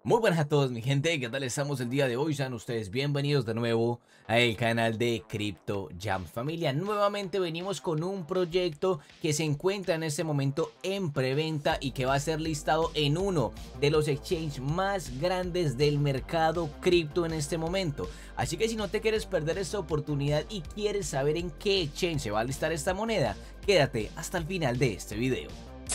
Muy buenas a todos mi gente, ¿qué tal estamos el día de hoy? Sean ustedes bienvenidos de nuevo al canal de Crypto Jam Familia. Nuevamente venimos con un proyecto que se encuentra en este momento en preventa y que va a ser listado en uno de los exchanges más grandes del mercado cripto en este momento. Así que si no te quieres perder esta oportunidad y quieres saber en qué exchange se va a listar esta moneda, quédate hasta el final de este video.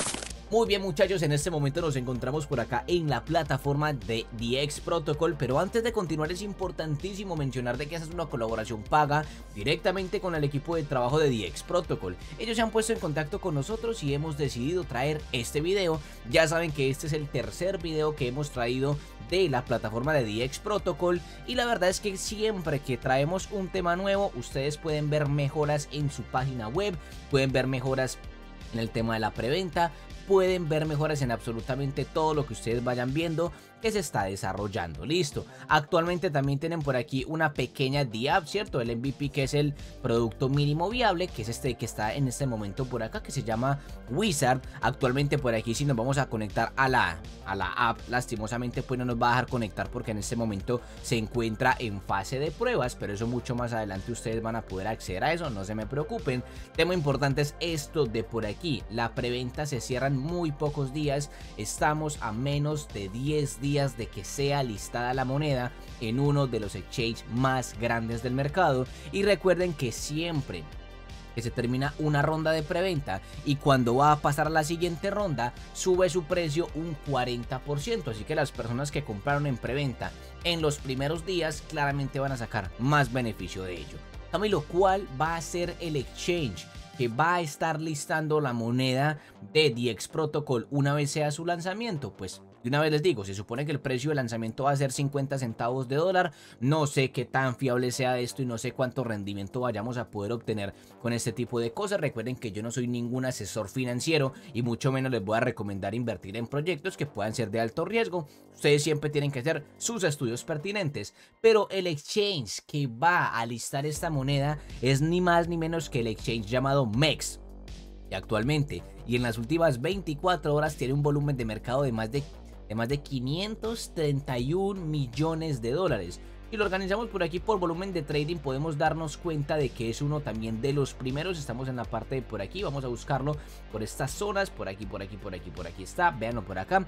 Muy bien muchachos, en este momento nos encontramos por acá en la plataforma de DX Protocol, pero antes de continuar es importantísimo mencionar de que esa es una colaboración paga directamente con el equipo de trabajo de DX Protocol. Ellos se han puesto en contacto con nosotros y hemos decidido traer este video. Ya saben que este es el tercer video que hemos traído de la plataforma de DX Protocol y la verdad es que siempre que traemos un tema nuevo ustedes pueden ver mejoras en su página web, pueden ver mejoras en el tema de la preventa, pueden ver mejoras en absolutamente todo lo que ustedes vayan viendo que se está desarrollando. Listo, actualmente también tienen por aquí una pequeña DApp, ¿cierto? El MVP, que es el producto mínimo viable, que es este que está en este momento por acá, que se llama Wizard. Actualmente por aquí, si nos vamos a conectar a la app, lastimosamente pues no nos va a dejar conectar porque en este momento se encuentra en fase de pruebas, pero eso mucho más adelante ustedes van a poder acceder a eso, no se me preocupen. Tema importante es esto de por aquí, la preventa se cierra en muy pocos días, estamos a menos de 10 días de que sea listada la moneda en uno de los exchanges más grandes del mercado. Y recuerden que siempre que se termina una ronda de preventa y cuando va a pasar a la siguiente ronda sube su precio un 40%, así que las personas que compraron en preventa en los primeros días claramente van a sacar más beneficio de ello. Camilo, ¿cuál va a ser el exchange que va a estar listando la moneda de DX Protocol una vez sea su lanzamiento? Pues de una vez les digo, se supone que el precio de lanzamiento va a ser 50 centavos de dólar. No sé qué tan fiable sea esto y no sé cuánto rendimiento vayamos a poder obtener con este tipo de cosas. Recuerden que yo no soy ningún asesor financiero y mucho menos les voy a recomendar invertir en proyectos que puedan ser de alto riesgo. Ustedes siempre tienen que hacer sus estudios pertinentes. Pero el exchange que va a listar esta moneda es ni más ni menos que el exchange llamado MEX. Y actualmente y en las últimas 24 horas tiene un volumen de mercado de más de 531 millones de dólares. Si lo organizamos por aquí por volumen de trading podemos darnos cuenta de que es uno también de los primeros. Estamos en la parte de por aquí, vamos a buscarlo por estas zonas, por aquí está, véanlo por acá,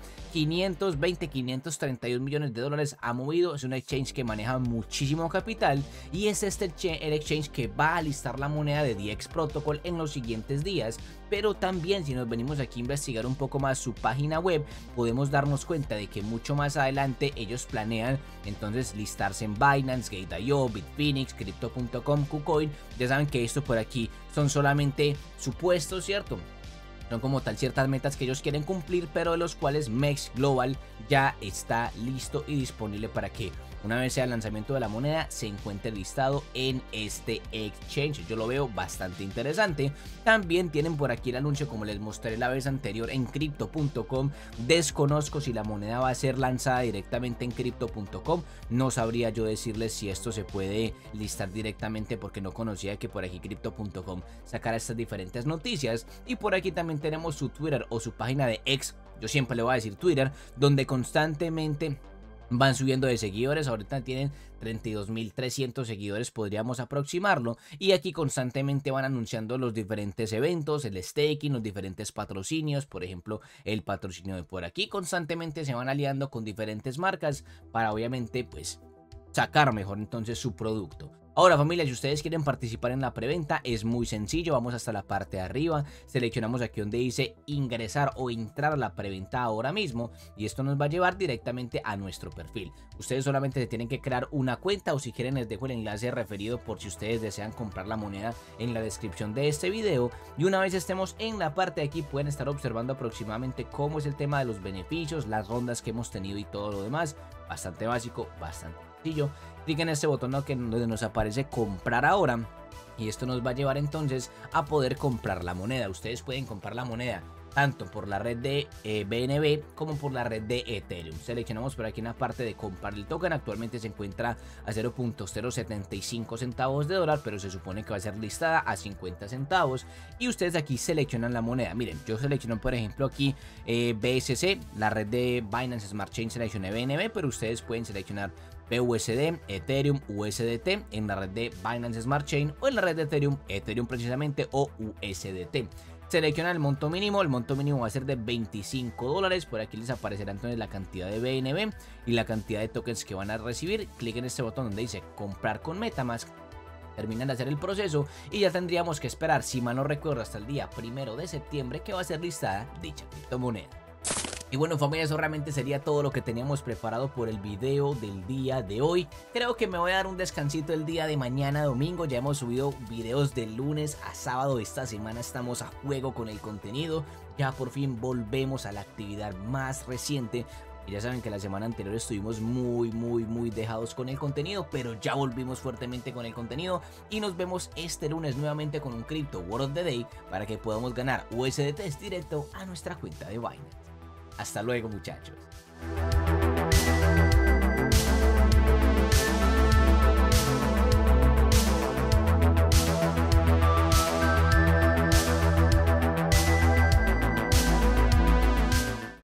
531 millones de dólares ha movido. Es un exchange que maneja muchísimo capital y es el exchange que va a listar la moneda de DX Protocol en los siguientes días. Pero también si nos venimos aquí a investigar un poco más su página web, podemos darnos cuenta de que mucho más adelante ellos planean entonces listarse en Binance, Gate.io, Bitfinex, Crypto.com, KuCoin. Ya saben que esto por aquí son solamente supuestos, ¿cierto? Son como tal ciertas metas que ellos quieren cumplir, pero de los cuales MEX Global ya está listo y disponible para que una vez sea el lanzamiento de la moneda se encuentre listado en este exchange. Yo lo veo bastante interesante. También tienen por aquí el anuncio, como les mostré la vez anterior, en Crypto.com. Desconozco si la moneda va a ser lanzada directamente en Crypto.com. No sabría yo decirles si esto se puede listar directamente porque no conocía que por aquí Crypto.com sacara estas diferentes noticias. Y por aquí también tenemos su Twitter o su página de X, yo siempre le voy a decir Twitter, donde constantemente van subiendo de seguidores. Ahorita tienen 32.300 seguidores, podríamos aproximarlo, y aquí constantemente van anunciando los diferentes eventos, el staking, los diferentes patrocinios. Por ejemplo, el patrocinio de por aquí, constantemente se van aliando con diferentes marcas para obviamente pues sacar mejor entonces su producto. Ahora familia, si ustedes quieren participar en la preventa es muy sencillo, vamos hasta la parte de arriba, seleccionamos aquí donde dice ingresar o entrar a la preventa ahora mismo y esto nos va a llevar directamente a nuestro perfil. Ustedes solamente se tienen que crear una cuenta, o si quieren les dejo el enlace referido por si ustedes desean comprar la moneda en la descripción de este video. Y una vez estemos en la parte de aquí pueden estar observando aproximadamente cómo es el tema de los beneficios, las rondas que hemos tenido y todo lo demás. Bastante básico, bastante sencillo. Clic en este botón donde nos aparece comprar ahora y esto nos va a llevar entonces a poder comprar la moneda. Ustedes pueden comprar la moneda tanto por la red de BNB como por la red de Ethereum. Seleccionamos por aquí en la parte de comprar el token. Actualmente se encuentra a 0.075 centavos de dólar, pero se supone que va a ser listada a 50 centavos. Y ustedes aquí seleccionan la moneda. Miren, yo selecciono por ejemplo aquí BSC, la red de Binance Smart Chain, seleccioné BNB, pero ustedes pueden seleccionar BUSD, Ethereum, USDT en la red de Binance Smart Chain o en la red de Ethereum, Ethereum precisamente, o USDT. Selecciona el monto mínimo va a ser de 25 dólares. Por aquí les aparecerá entonces la cantidad de BNB y la cantidad de tokens que van a recibir. Clic en este botón donde dice comprar con MetaMask. Terminan de hacer el proceso y ya tendríamos que esperar, si mal no recuerdo, hasta el día 1 de septiembre que va a ser listada dicha criptomoneda. Y bueno, familia, eso realmente sería todo lo que teníamos preparado por el video del día de hoy. Creo que me voy a dar un descansito el día de mañana domingo. Ya hemos subido videos de lunes a sábado. Esta semana estamos a juego con el contenido. Ya por fin volvemos a la actividad más reciente. Y ya saben que la semana anterior estuvimos muy dejados con el contenido, pero ya volvimos fuertemente con el contenido y nos vemos este lunes nuevamente con un Crypto Word of the Day para que podamos ganar USDT directo a nuestra cuenta de Binance. Hasta luego, muchachos.